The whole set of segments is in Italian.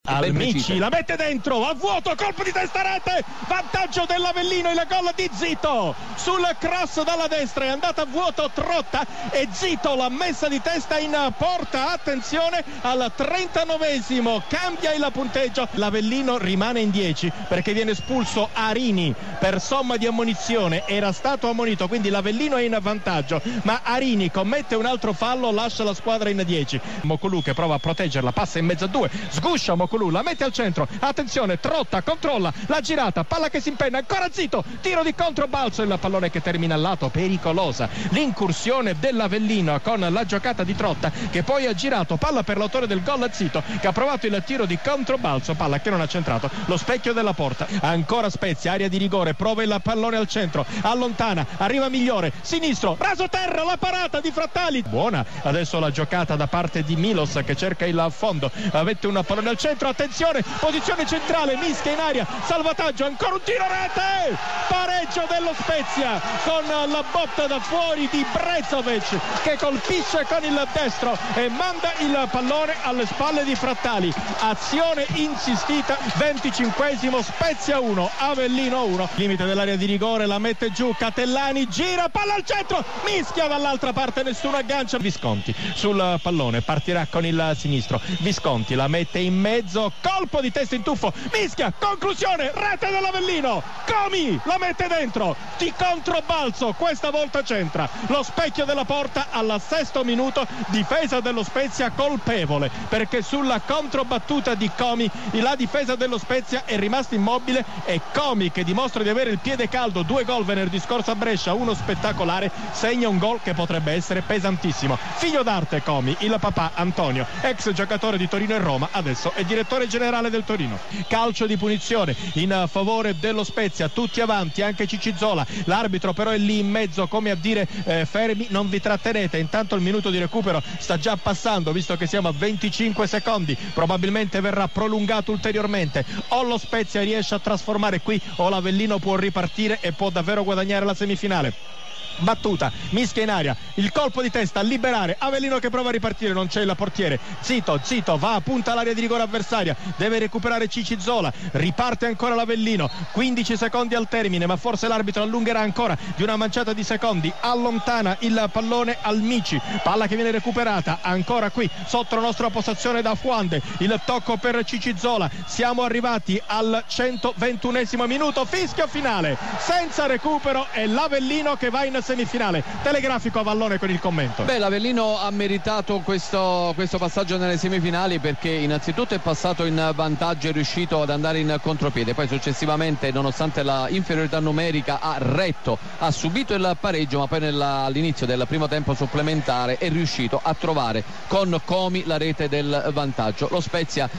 Almici la mette dentro, a vuoto, colpo di testa, rete, vantaggio dell'Avellino, il gol di Zito sul cross dalla destra, è andata a vuoto Trotta e Zito l'ha messa di testa in porta. Attenzione, al 39esimo cambia il punteggio, l'Avellino rimane in 10 perché viene espulso Arini per somma di ammonizione, era stato ammonito, quindi l'Avellino è in vantaggio, ma Arini commette un altro fallo, lascia la squadra in 10. Mocolù che prova a proteggerla, passa in mezzo a due, sguscia Mocolù, la mette al centro, attenzione, Trotta controlla la girata, palla che si impenna, ancora Zito, tiro di controbalzo, il pallone che termina al lato, pericolosa l'incursione dell'Avellino con la giocata di Trotta che poi ha girato, palla per l'autore del gol Zito che ha provato il tiro di controbalzo, palla che non ha centrato lo specchio della porta. Ancora Spezia, area di rigore, prova il pallone al centro, allontana, arriva Migliore, sinistro, raso terra, la parata di Frattali, buona adesso la giocata da parte di Milos che cerca il fondo, mette un pallone al centro, attenzione, posizione centrale, mischia in aria, salvataggio, ancora un tiro, rete, pareggio dello Spezia con la botta da fuori di Brezovic che colpisce con il destro e manda il pallone alle spalle di Frattali. Azione insistita, 25esimo, Spezia 1 Avellino 1, limite dell'area di rigore, la mette giù Catellani, gira, palla al centro, mischia dall'altra parte, nessuno aggancia. Visconti sul pallone, partirà con il sinistro, Visconti la mette in mezzo, colpo di testa in tuffo, mischia, conclusione, rete dell'Avellino, Comi la mette dentro di controbalzo, questa volta c'entra lo specchio della porta al 6° minuto, difesa dello Spezia colpevole perché sulla controbattuta di Comi la difesa dello Spezia è rimasta immobile e Comi, che dimostra di avere il piede caldo, 2 gol venerdì scorso a Brescia, uno spettacolare, segna un gol che potrebbe essere pesantissimo. Figlio d'arte Comi, il papà Antonio, ex giocatore di Torino e Roma, adesso è direttore generale del Torino. Calcio di punizione in favore dello Spezia, tutti avanti, anche Cicizzola, l'arbitro però è lì in mezzo come a dire fermi, non vi trattenete, intanto il minuto di recupero sta già passando, visto che siamo a 25 secondi, probabilmente verrà prolungato ulteriormente, o lo Spezia riesce a trasformare qui o l'Avellino può ripartire e può davvero guadagnare la semifinale. Battuta, mischia in aria, il colpo di testa a liberare, Avellino che prova a ripartire, non c'è il portiere, Zito va a punta all'area di rigore avversaria, deve recuperare Cicizzola, riparte ancora l'Avellino, 15 secondi al termine, ma forse l'arbitro allungherà ancora di una manciata di secondi, allontana il pallone Almici, palla che viene recuperata ancora qui sotto la nostra postazione da Fuande, il tocco per Cicizzola, siamo arrivati al 121esimo minuto, fischio finale senza recupero e l'Avellino che va in semifinale. Telegrafico a Vallone con il commento. L'Avellino ha meritato questo passaggio nelle semifinali perché innanzitutto è passato in vantaggio e è riuscito ad andare in contropiede, poi successivamente nonostante la inferiorità numerica ha retto, ha subito il pareggio, ma poi all'inizio del primo tempo supplementare è riuscito a trovare con Comi la rete del vantaggio. Lo Spezia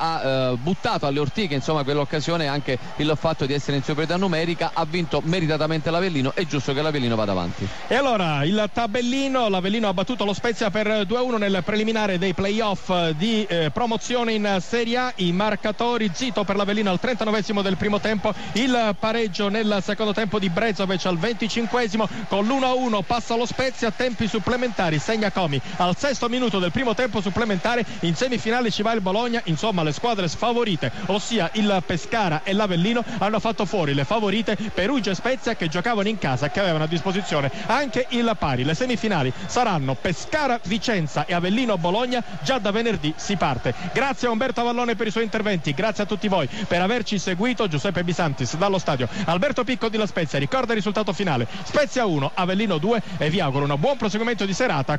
ha buttato alle ortiche insomma quell'occasione, anche il fatto di essere in superiorità numerica, ha vinto meritatamente l'Avellino, è giusto che l'Avellino vada avanti. E allora il tabellino, l'Avellino ha battuto lo Spezia per 2-1 nel preliminare dei playoff di promozione in Serie A. I marcatori: Zito per l'Avellino al 39esimo del primo tempo, il pareggio nel secondo tempo di Brezovic al 25esimo, con l'1-1 passa lo Spezia, tempi supplementari segna Comi al 6° minuto del primo tempo supplementare. In semifinale ci va il Bologna, insomma le squadre sfavorite, ossia il Pescara e l'Avellino, hanno fatto fuori le favorite Perugia e Spezia che giocavano in casa, che avevano a disposizione anche il pari. Le semifinali saranno Pescara Vicenza e Avellino Bologna, già da venerdì si parte. Grazie a Umberto Vallone per i suoi interventi, grazie a tutti voi per averci seguito. Giuseppe Bisantis dallo stadio Alberto Picco di La Spezia ricorda il risultato finale: Spezia 1 Avellino 2 e vi auguro un buon proseguimento di serata.